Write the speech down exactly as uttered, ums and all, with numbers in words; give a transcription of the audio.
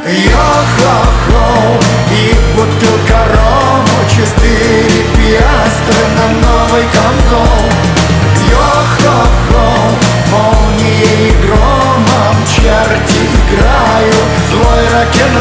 Йо-хо-хо, и бутылка рому, четыре пиастры на новый камзол. Йо-хо-хо, молнией и громом черти играют злой рок-н-ролл.